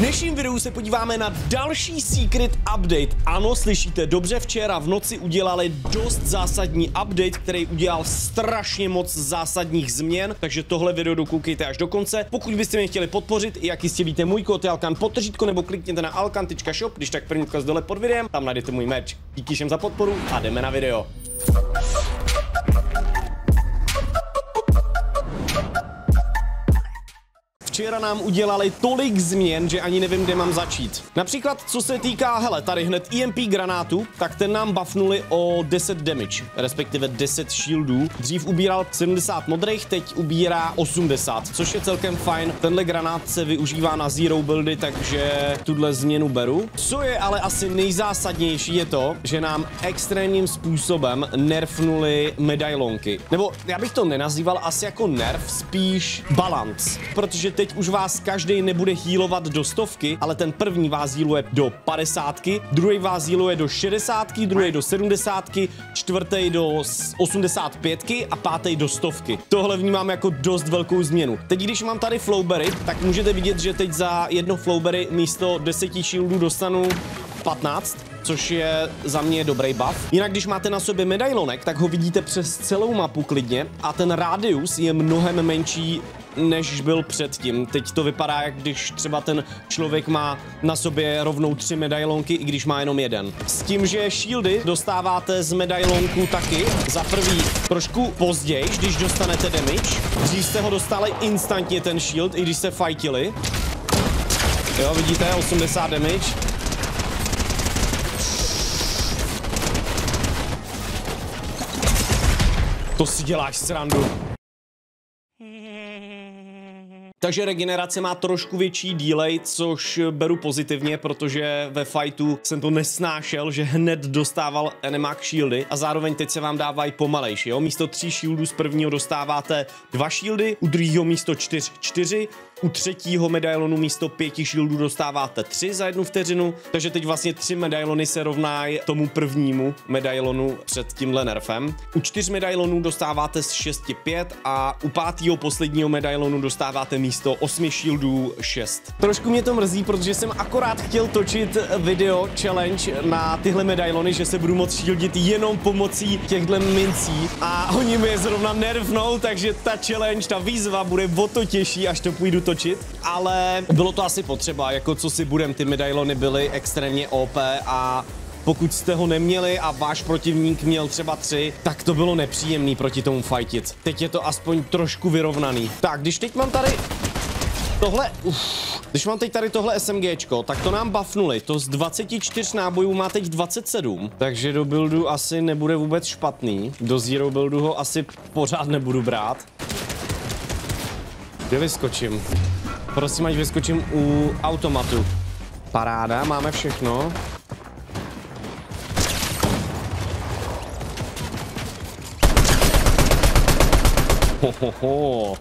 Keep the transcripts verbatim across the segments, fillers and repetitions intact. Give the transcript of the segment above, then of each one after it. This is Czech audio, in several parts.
dnešním videu se podíváme na další secret update. Ano, slyšíte dobře, včera v noci udělali dost zásadní update, který udělal strašně moc zásadních změn, takže tohle video dokoukejte až do konce. Pokud byste mě chtěli podpořit, jak jistě víte, můj kód je Alkan podtržítko, nebo klikněte na alkan tečka shop, když tak první odkaz dole pod videem, tam najdete můj merch. Díky všem za podporu a jdeme na video. Včera nám udělali tolik změn, že ani nevím, kde mám začít. Například, co se týká, hele, tady hned E M P granátu, tak ten nám buffnuli o deset damage, respektive deset shieldů. Dřív ubíral sedmdesát modrých, teď ubírá osmdesát, což je celkem fajn. Tenhle granát se využívá na zero buildy, takže tuhle změnu beru. Co je ale asi nejzásadnější je to, že nám extrémním způsobem nerfnuli medailonky. Nebo já bych to nenazýval asi jako nerf, spíš balance, protože teď už vás každý nebude healovat do stovky, ale ten první vás healuje do padesátky, druhý vás healuje do šedesátky, druhý do sedmdesátky, čtvrtý do osmdesát pětky a pátý do stovky. Tohle vnímám jako dost velkou změnu. Teď, když mám tady flowberry, tak můžete vidět, že teď za jedno flowberry místo deseti shieldů dostanu patnáct, což je za mě dobrý buff. Jinak, když máte na sobě medailonek, tak ho vidíte přes celou mapu klidně a ten rádius je mnohem menší, než byl předtím. Teď to vypadá, jak když třeba ten člověk má na sobě rovnou tři medailonky, i když má jenom jeden. S tím, že shieldy dostáváte z medailonku taky. Za prvý trošku později, když dostanete damage. Dřív jste ho dostali instantně ten shield, i když se fightili. Jo, vidíte, osmdesát damage. To si děláš srandu. Takže regenerace má trošku větší delay, což beru pozitivně, protože ve fightu jsem to nesnášel, že hned dostával enemák shieldy a zároveň teď se vám dávají pomalejší, jo? Místo tří shieldů z prvního dostáváte dva shieldy, u druhého místo čtyř, čtyři, u třetího medailonu místo pěti shieldů dostáváte tři za jednu vteřinu, takže teď vlastně tři medailony se rovnají tomu prvnímu medailonu před tímhle nerfem. U čtyř medailonů dostáváte z šesti pět a u pátého posledního medailonu dostáváte místo osmi shieldů šest. Trošku mě to mrzí, protože jsem akorát chtěl točit video challenge na tyhle medailony, že se budu moct shieldit jenom pomocí těchto mincí a oni mi je zrovna nerfnou, takže ta challenge, ta výzva bude o to těžší, až to půjdu točit, ale bylo to asi potřeba, jako co si budem, ty medailony byly extrémně O P a pokud jste ho neměli a váš protivník měl třeba tři, tak to bylo nepříjemný proti tomu fightit. Teď je to aspoň trošku vyrovnaný. Tak, když teď mám tady tohle, uf, když mám teď tady tohle SMGčko, tak to nám buffnuli. To z dvaceti čtyř nábojů má teď dvacet sedm, takže do buildu asi nebude vůbec špatný. Do zero buildu ho asi pořád nebudu brát. Kde vyskočím? Prosím, ať vyskočím u automatu. Paráda, máme všechno. Ho, ho, ho.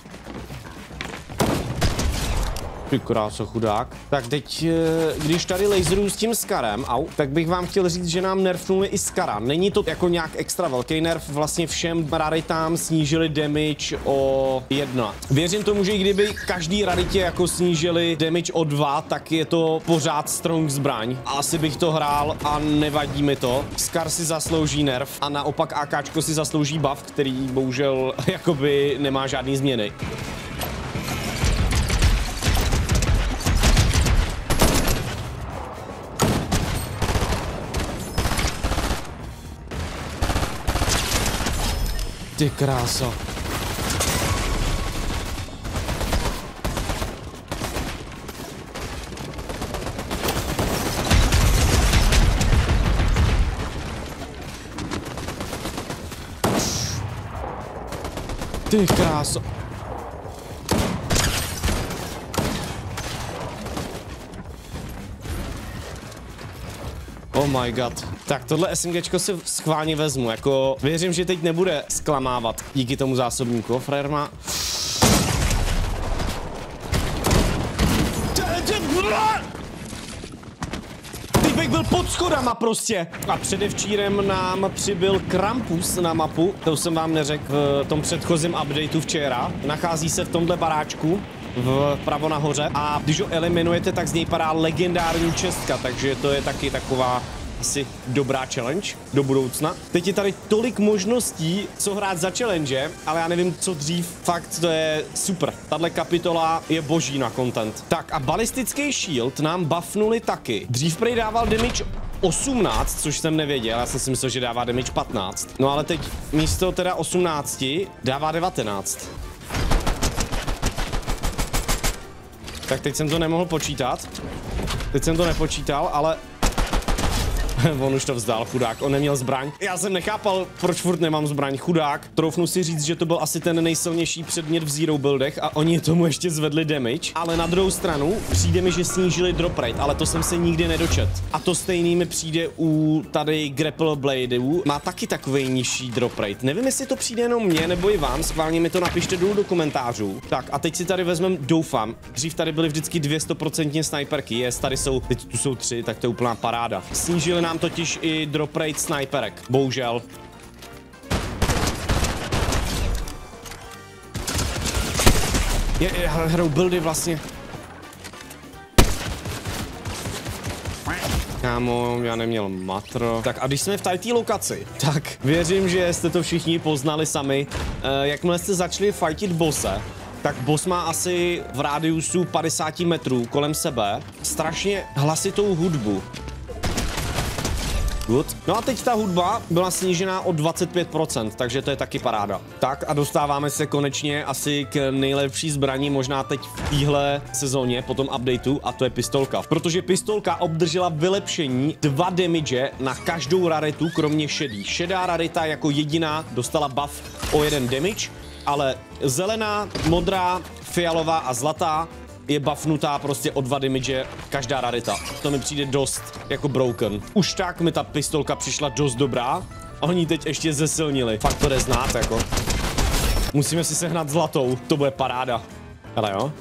Ty kráso, chudák. Tak teď, když tady laseruju s tím Scarem, au, tak bych vám chtěl říct, že nám nerfnuli i Scara. Není to jako nějak extra velký nerf, vlastně všem raritám snížili damage o jedna. Věřím tomu, že i kdyby každý raritě jako snížili damage o dva, tak je to pořád strong zbraň. Asi bych to hrál a nevadí mi to. Scar si zaslouží nerf a naopak AKčko si zaslouží buff, který bohužel jakoby nemá žádný změny. Ty kráso. Ty kráso. Oh my god. Tak tohle SMGčko si schválně vezmu, jako věřím, že teď nebude zklamávat díky tomu zásobníku. Frajer má... Týpek byl pod schodama prostě. A předevčírem nám přibyl Krampus na mapu, to jsem vám neřekl v tom předchozím updateu včera. Nachází se v tomhle baráčku. vpravo nahoře a když ho eliminujete, tak z něj padá legendární čestka, takže to je taky taková asi dobrá challenge do budoucna. Teď je tady tolik možností, co hrát za challenge, ale já nevím, co dřív. Fakt, to je super. Tahle kapitola je boží na content. Tak a balistický shield nám buffnuli taky. Dřív prej dával damage osmnáct, což jsem nevěděl, já jsem si myslel, že dává damage patnáct. No ale teď místo teda osmnácti dává devatenáct. Tak teď jsem to nemohl počítat. Teď jsem to nepočítal, ale on už to vzdal, chudák, on neměl zbraň. Já jsem nechápal, proč furt nemám zbraň, chudák. Troufnu si říct, že to byl asi ten nejsilnější předmět v zero buildech a oni tomu ještě zvedli damage. Ale na druhou stranu přijde mi, že snížili drop rate, ale to jsem se nikdy nedočet. A to stejný mi přijde u tady Grapple Bladeů. Má taky takový nižší drop rate. Nevím, jestli to přijde jenom mně nebo i vám, schválně mi to napište dolů do komentářů. Tak a teď si tady vezmeme, doufám. Dřív tady byly vždycky dvě sto procent sniperky, jest, tady jsou, teď tu jsou tři, tak to je úplná paráda. Snížili nám totiž i drop rate sniperek, bohužel. Je, je, hrou buildy vlastně. Kámo, já neměl matro. Tak a když jsme v této lokaci, tak věřím, že jste to všichni poznali sami. E, jakmile jste začali fightit bosse, tak boss má asi v rádiusu padesát metrů kolem sebe strašně hlasitou hudbu. Good. No a teď ta hudba byla snížená o dvacet pět procent, takže to je taky paráda. Tak a dostáváme se konečně asi k nejlepší zbraní, možná teď v téhle sezóně, po tom updateu, a to je pistolka. Protože pistolka obdržela vylepšení dva damage na každou raritu, kromě šedý. Šedá rarita jako jediná dostala buff o jeden damage, ale zelená, modrá, fialová a zlatá je buffnutá prostě o dva damage každá rarita. To mi přijde dost jako broken. Už tak mi ta pistolka přišla dost dobrá a oni teď ještě zesilnili. Fakt to jde znát jako. Musíme si sehnat zlatou, to bude paráda. Ale jo.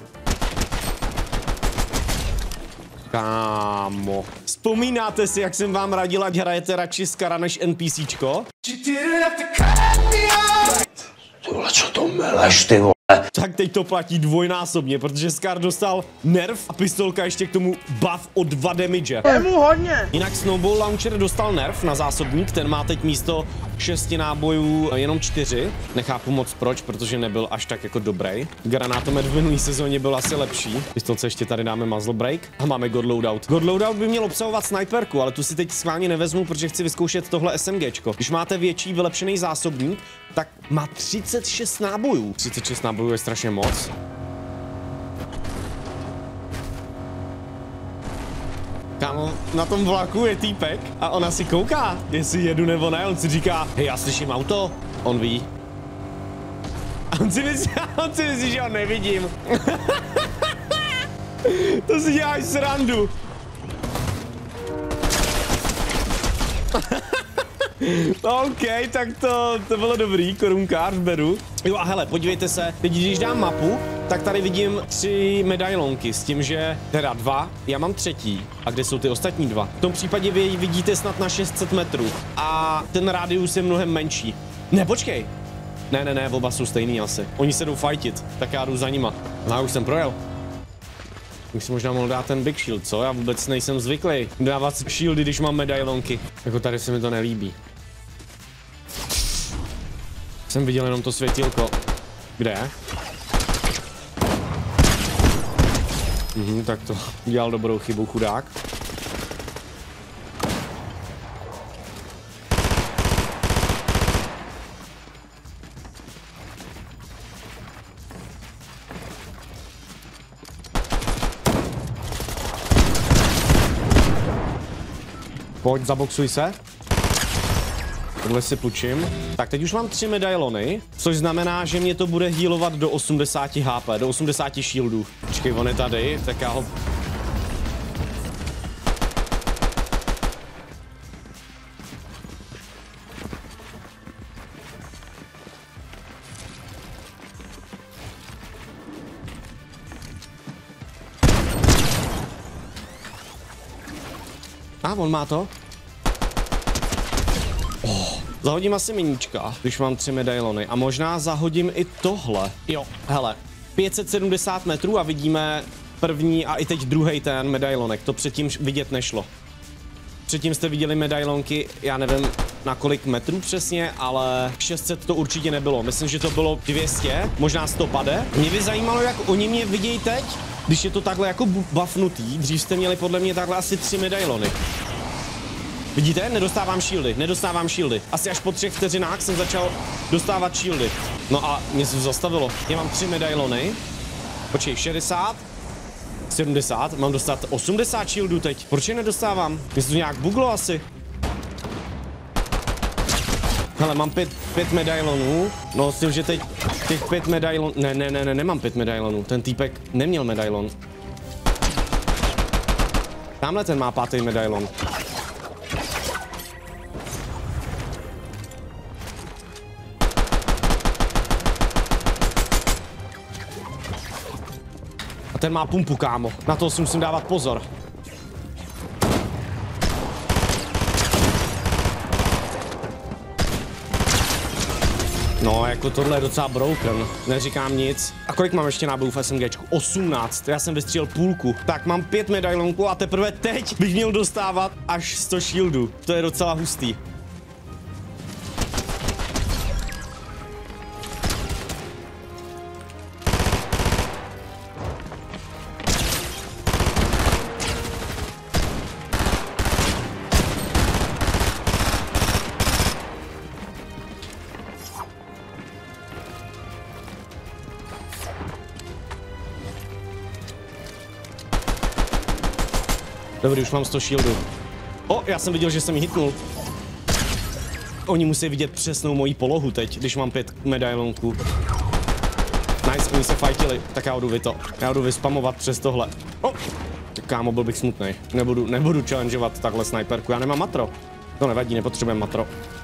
Kámo. Vzpomínáte si, jak jsem vám radila, ať hrajete radši Skara než NPCčko? Tyhle, co to meleš, ty vole? Tak teď to platí dvojnásobně, protože Scar dostal nerv a pistolka ještě k tomu buff o dva damage. Je mu hodně. Jinak Snowball Launcher dostal nerv na zásobník, ten má teď místo šesti nábojů jenom čtyři. Nechápu moc proč, protože nebyl až tak jako dobrý. Granátomet v minulý sezóně byl asi lepší. Pistolce ještě tady dáme muzzle break a máme God Loadout. God Loadout by měl obsahovat sniperku, ale tu si teď schválně nevezmu, protože chci vyzkoušet tohle SMGčko. Když máte větší vylepšený zásobník, tak má třicet šest nábojů. třicet šest nábojů je strašně moc. Kámo, na tom vlaku je týpek a ona si kouká, jestli jedu nebo ne. On si říká, hej, já slyším auto. On ví. A on si myslí, on si myslí, že ho nevidím. To si děláš srandu. OK, tak to, to bylo dobrý, korunkář beru. Jo a hele, podívejte se, teď když dám mapu, tak tady vidím tři medailonky s tím, že teda dva, já mám třetí. A kde jsou ty ostatní dva? V tom případě vy vidíte snad na šest set metrů a ten rádius je mnohem menší. Ne, počkej. Ne, ne, ne, oba jsou stejný asi. Oni se jdou fightit, tak já jdu za nima. No, už jsem projel. Bych si možná mohl dát ten big shield, co? Já vůbec nejsem zvyklý dávat shieldy, když mám medailonky. Jako tady se mi to nelíbí. Jsem viděl jenom to světílko. Kde je? Mhm, tak to udělal dobrou chybu, chudák. Pojď, zaboxuj se. Tohle si půjčím. Tak teď už mám tři medailony, což znamená, že mě to bude healovat do osmdesáti H P, do osmdesáti shieldů. Počkej, on je tady, tak já ho... A, on má to. Oh, zahodím asi miníčka, když mám tři medailony. A možná zahodím i tohle. Jo, hele. pět set sedmdesát metrů a vidíme první a i teď druhý ten medailonek. To předtím vidět nešlo. Předtím jste viděli medailonky, já nevím na kolik metrů přesně, ale šest set to určitě nebylo. Myslím, že to bylo dvě stě, možná sto pade. Mě by zajímalo, jak oni mě vidějí teď, když je to takhle jako buffnutý. Dřív jste měli podle mě takhle asi tři medailony. Vidíte? Nedostávám shieldy, nedostávám shieldy. Asi až po třech vteřinách jsem začal dostávat shieldy. No a mě se zastavilo. Já mám tři medailony. Počkej, šedesát. sedmdesát, mám dostat osmdesát shieldů teď. Proč je nedostávám? Mě se to nějak buglo asi. Hele, mám pět, pět medailonů. No s tím, že teď těch pět medailonů... Ne, ne, ne, ne, nemám pět medailonů. Ten týpek neměl medailon. Tamhle ten má pátý medailon. Ten má pumpu, kámo. Na to si musím dávat pozor. No, jako tohle je docela broken. Neříkám nic. A kolik mám ještě nábojů v SMGčku? osmnáct. Já jsem vystřelil půlku. Tak mám pět medailonků a teprve teď bych měl dostávat až sto shieldů. To je docela hustý. Dobrý, už mám sto shieldů. O, já jsem viděl, že jsem ji hitnul. Oni musí vidět přesnou moji polohu teď, když mám pět medailonků. Nice, oni se fightili. Tak já jdu vy to. Já jdu vyspamovat přes tohle. O, kámo, byl bych smutnej. Nebudu, nebudu challengeovat takhle sniperku. Já nemám matro. To nevadí, nepotřebujeme matro.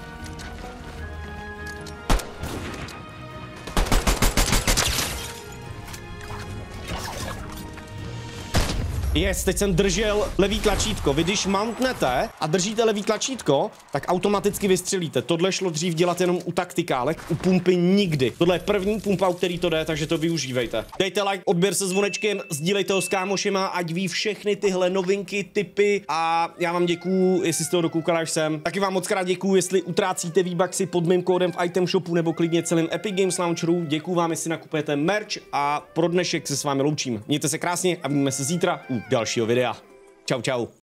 Yes, teď jsem držel levý tlačítko. Vy když mountnete a držíte levý tlačítko, tak automaticky vystřelíte. Tohle šlo dřív dělat jenom u taktikálek, u pumpy nikdy. Tohle je první pumpa, u který to jde, takže to využívejte. Dejte like, odběr se zvonečkem, sdílejte ho s kámošema, ať ví všechny tyhle novinky, tipy a já vám děkuju, jestli jste ho dokoukali až sem. Taky vám moc krát děkuju, jestli utrácíte V-Bucksy pod mým kódem v item shopu nebo klidně celým Epic Games Launcheru. Děkuju vám, jestli nakupujete merch a pro dnešek se s vámi loučím. Mějte se krásně a vidíme se zítra u dalšího videa. Čau, čau.